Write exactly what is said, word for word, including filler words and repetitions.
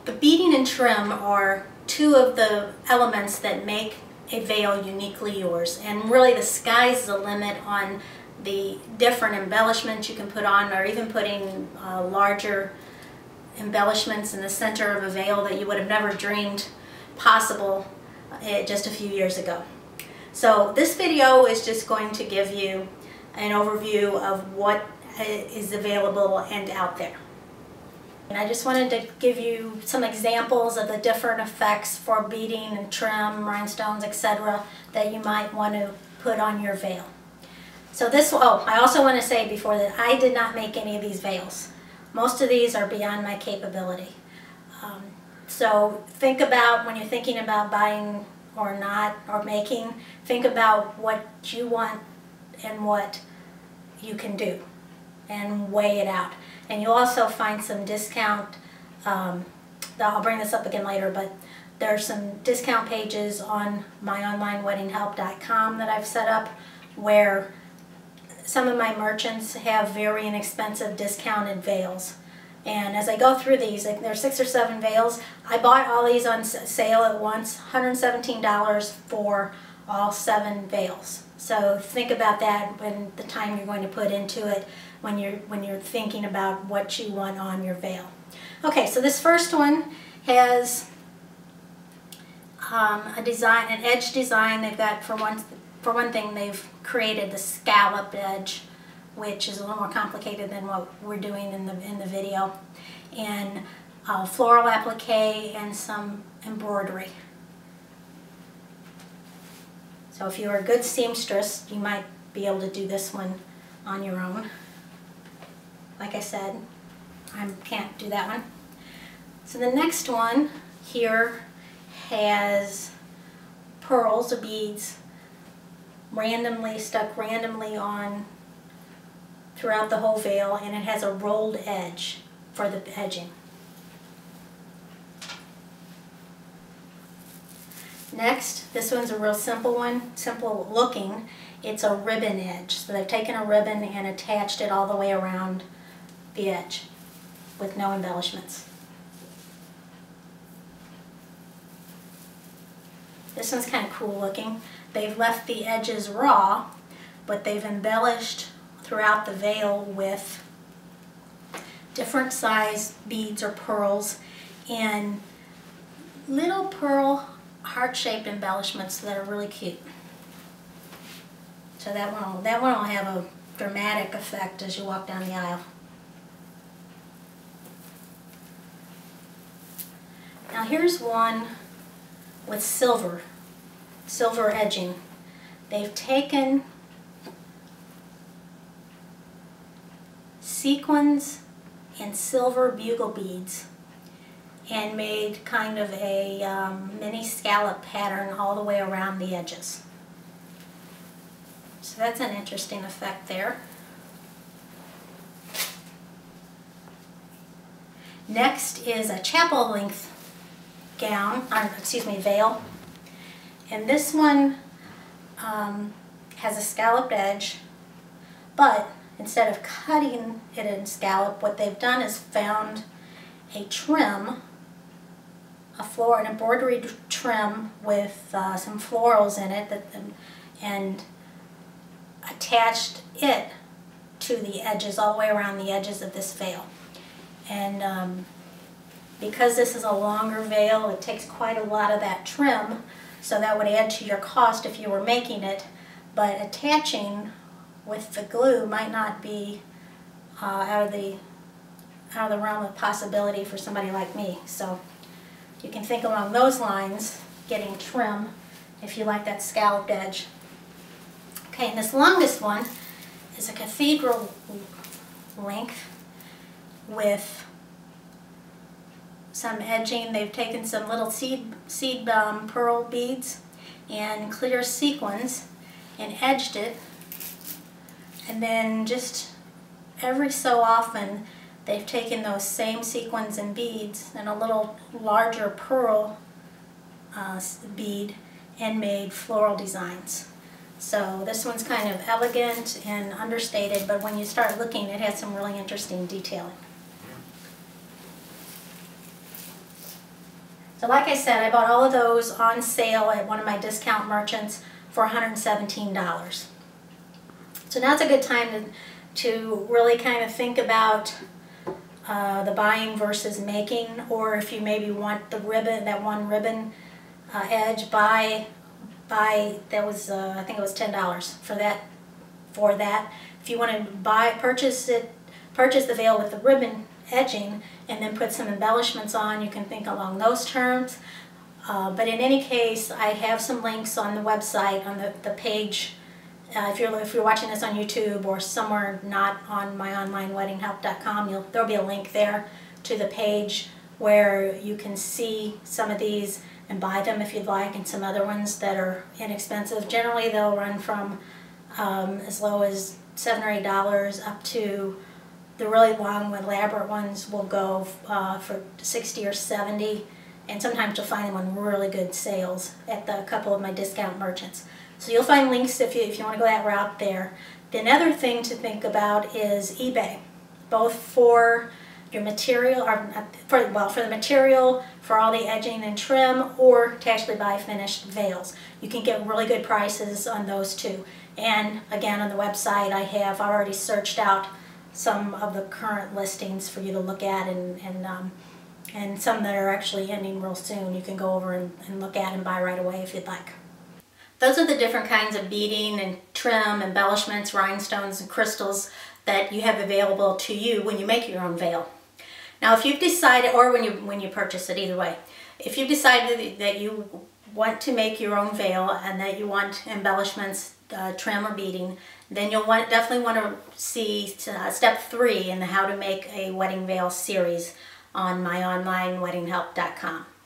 The beading and trim are two of the elements that make a veil uniquely yours, and really the sky's the limit on the different embellishments you can put on, or even putting uh, larger embellishments in the center of a veil that you would have never dreamed possible uh, just a few years ago. So this video is just going to give you an overview of what is available and out there. And I just wanted to give you some examples of the different effects for beading and trim, rhinestones, et cetera that you might want to put on your veil. So this, oh, I also want to say before that I did not make any of these veils. Most of these are beyond my capability. Um, so think about, when you're thinking about buying or not, or making, think about what you want and what you can do, and weigh it out. And you'll also find some discount, um, I'll bring this up again later, but there's some discount pages on my online wedding help dot com that I've set up where some of my merchants have very inexpensive discounted veils. And as I go through these, like there's six or seven veils. I bought all these on sale at once, one hundred seventeen dollars for all seven veils. So think about that when the time you're going to put into it, when you're when you're thinking about what you want on your veil. Okay, so this first one has um, a design, an edge design. They've got, for one for one thing, they've created the scallop edge, which is a little more complicated than what we're doing in the in the video, and uh, floral applique and some embroidery. So if you're a good seamstress, you might be able to do this one on your own. Like I said, I can't do that one. So the next one here has pearls or beads randomly stuck randomly on throughout the whole veil, and it has a rolled edge for the edging. Next, this one's a real simple one, simple looking. It's a ribbon edge. So they've taken a ribbon and attached it all the way around the edge with no embellishments. This one's kind of cool looking. They've left the edges raw, but they've embellished throughout the veil with different size beads or pearls and little pearl heart-shaped embellishments that are really cute. So that one will, that one will have a dramatic effect as you walk down the aisle. Now here's one with silver, silver edging. They've taken sequins and silver bugle beads and made kind of a um, mini scallop pattern all the way around the edges. So that's an interesting effect there. Next is a chapel length gown, or excuse me, veil. And this one um, has a scalloped edge, but instead of cutting it in scallop, what they've done is found a trim, a floor, an embroidery trim with uh, some florals in it, that, and attached it to the edges, all the way around the edges of this veil. And um, because this is a longer veil, it takes quite a lot of that trim, so that would add to your cost if you were making it, but attaching with the glue might not be uh, out of the out of the realm of possibility for somebody like me. So you can think along those lines, getting trim if you like that scalloped edge. Okay, and this longest one is a cathedral length with some edging. They've taken some little seed seed um, pearl beads and clear sequins and edged it, and then just every so often they've taken those same sequins and beads and a little larger pearl uh, bead and made floral designs. So this one's kind of elegant and understated, but when you start looking, it has some really interesting detailing. So like I said, I bought all of those on sale at one of my discount merchants for one hundred seventeen dollars. So now's a good time to, to really kind of think about uh, the buying versus making, or if you maybe want the ribbon, that one ribbon uh, edge, buy, buy, that was, uh, I think it was ten dollars for that, for that. If you want to buy, purchase it, purchase the veil with the ribbon edging and then put some embellishments on, you can think along those terms. Uh, but in any case, I have some links on the website, on the, the page. Uh, if you're if you're watching this on YouTube or somewhere not on my online wedding help dot com, you'll, there'll be a link there to the page where you can see some of these and buy them if you'd like, and some other ones that are inexpensive. Generally, they'll run from um, as low as seven or eight dollars up to the really long, elaborate ones will go uh, for sixty or seventy, and sometimes you'll find them on really good sales at the, a couple of my discount merchants. So you'll find links if you, if you want to go that route there. The another thing to think about is eBay, both for your material, or for, well, for the material, for all the edging and trim, or to actually buy finished veils. You can get really good prices on those too. And again, on the website, I have already searched out some of the current listings for you to look at, and, and, um, and some that are actually ending real soon. You can go over and, and look at and buy right away if you'd like. Those are the different kinds of beading and trim, embellishments, rhinestones, and crystals that you have available to you when you make your own veil. Now if you've decided, or when you, when you purchase it, either way, if you've decided that you want to make your own veil and that you want embellishments, uh, trim, or beading, then you'll want, definitely want to see uh, step three in the How to Make a Wedding Veil series on my online wedding help dot com.